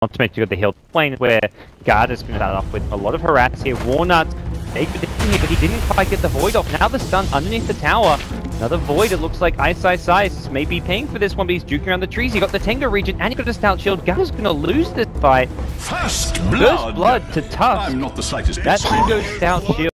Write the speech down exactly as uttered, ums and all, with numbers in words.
Not to mention you got the hill plane where Guard is going to start off with a lot of harass here. Warnut big position here, but he didn't quite get the Void off. Now the stun underneath the tower. Another Void. It looks like Ice Ice Ice may be paying for this one, but he's juking around the trees. He got the Tenga region and he got a Stout Shield. Guard is going to lose this fight. First blood. First blood to Tusk. I'm not the slightest bit That surprised. Tenga Stout Shield.